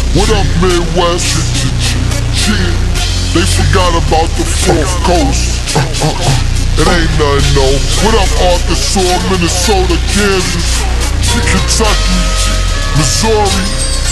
What up, Midwest? Shit, they forgot about the fourth coast. It ain't nothing, no. What up, Arkansas, Minnesota, Kansas, Kentucky, Missouri?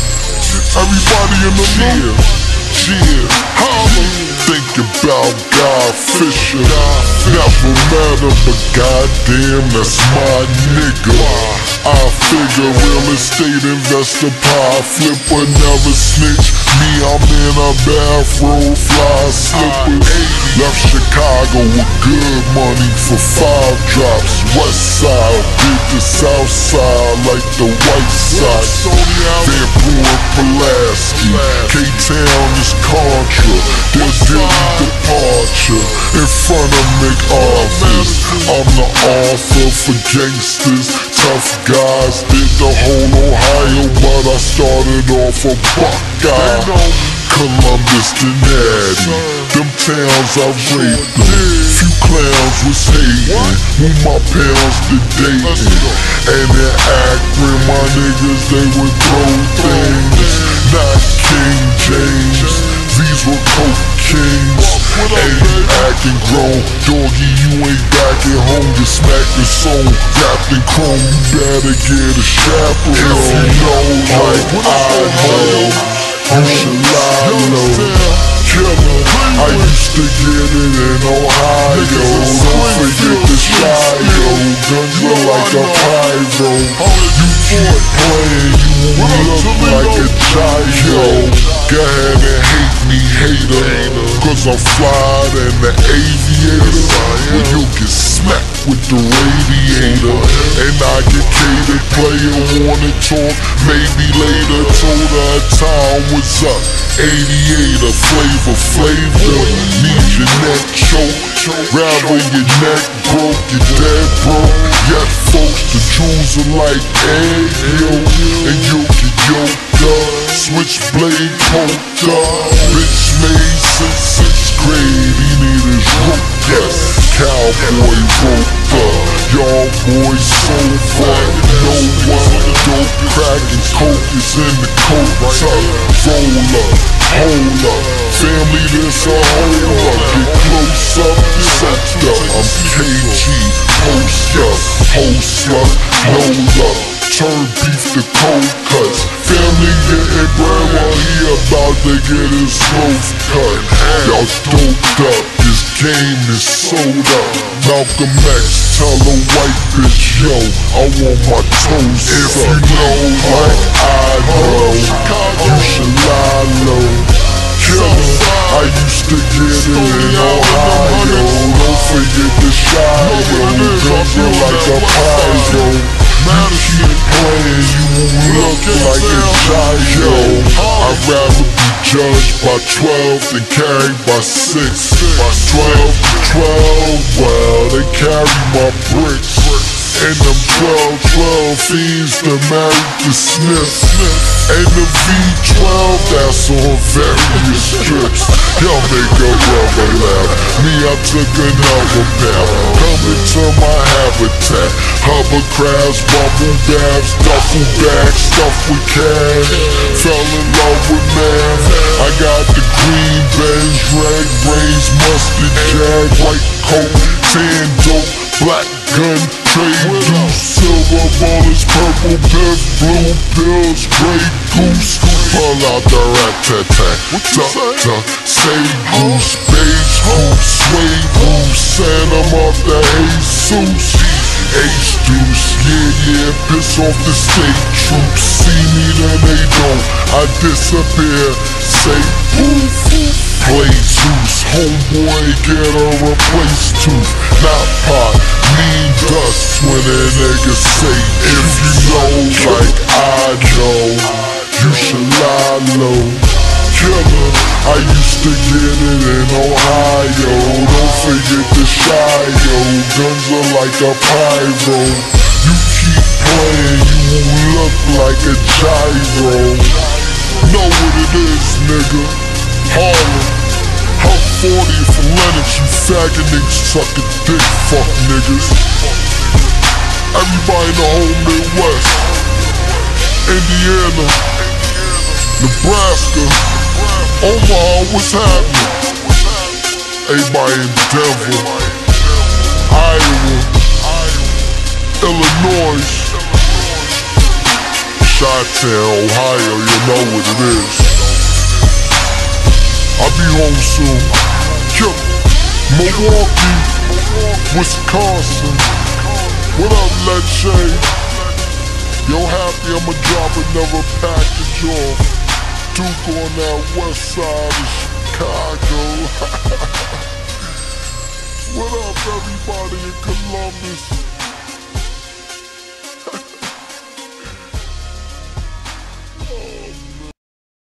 Everybody in the loop. Yeah, holla. Thinking about Guy Fisher. Never met him, but goddamn, that's my nigga. I figure real estate investor, pie flipper, never snitch. Me, I'm in a bathrobe, fly slippers. Left Chicago with good money for 5 drops. West side, did the south side like the White Sox. Van Bruin, Pulaski, K-Town is Contra. There's Diddy departure in front of McOffice. I'm the author for gangsters, tough guys. Did the whole Ohio, but I started off a Buckeye. Columbus to Natty, them towns I raped them. Few clowns was hating, move my pounds to Dayton. And in Akron, my niggas, they would throw things. Not King James, these were coke kings. Ain't acting grown, doggy, you ain't back at home. You smack the song, wrapped in chrome, you better get a chaperone. If you know like I know, you should lie low. Killer, I used to get it in Ohio. Don't forget the Shio, guns are like a pyro. You keep playing, you look like a gyro. Go ahead and hate me, hater, cause I'm flyer than the aviator. Well, you get smacked with the radiator. And I get catered, player wanna talk, maybe later. Told her time was up, 88er, flavor, need your neck choke, rather your neck broke, your dead broke. Yet folks, the jewels are like egg yolk, and you get yoked up, switchblade poked up. Bitch made since 6th grade, he need his rope, yes, cowboy roped up. Y'all boys so far, no one, dope, crack and coke is in the coke tub. Roll up, hold up, family this a hold up. Get close up, set up, I'm KG, post up, host up, load up, turn beef to cold cuts. Family getting bread while he about to get his throat cut. Y'all doped up, this game is sold up. Malcolm X, tell a white bitch, yo, I want my toes. If you know like I know, you should lie low. Killer, I used to get it in Ohio. Don't forget the Shio, guns are like a pyro. You keep playing, you look like a gyro. I'd rather be judged by 12 than carried by 6. 12 to 12, well, they carry my bricks. And them 12 fiends that married the Smith. And the V12, that's on various strips. Y'all make a brother laugh, me I took another path. Coming to my habitat, hovercrafts, bubble baths, duffel bags, stuffed with cash. Fell in love with math, I got the green Benz, red brains, mustard jag, white coat, tan dope, black gun, trade juice, silver bullets, purple piff, blue pills, gray goose. Pull out the rat-tat-tat, duck, say goose, beige goose, sway goose, send them off the Jesus. H-Deuce, yeah, piss off the state troops. See me then they don't, I disappear, say poof. Play Zeus, homeboy get a replace tooth. Not pot, mean dust when a nigga say if you know like I know, you should lie low. Killer, I used to get it in Ohio. Don't forget the Shio, guns are like a pyro. You keep playing, you look like a gyro. Know what it is, nigga, Harlem. I'm 40 from Lennox, you faggot niggas suckin' dick, fuck niggas. Everybody in the whole Midwest, Indiana, Nebraska, Omaha, what's happening? Everybody in Denver, Iowa, Illinois, Chi-Town, Ohio, you know what it is. I'll be home soon. Milwaukee, Wisconsin. What up, Leche? Yo, happy I'ma drop another package off. Duke on that west side of Chicago. What up, everybody in Columbus?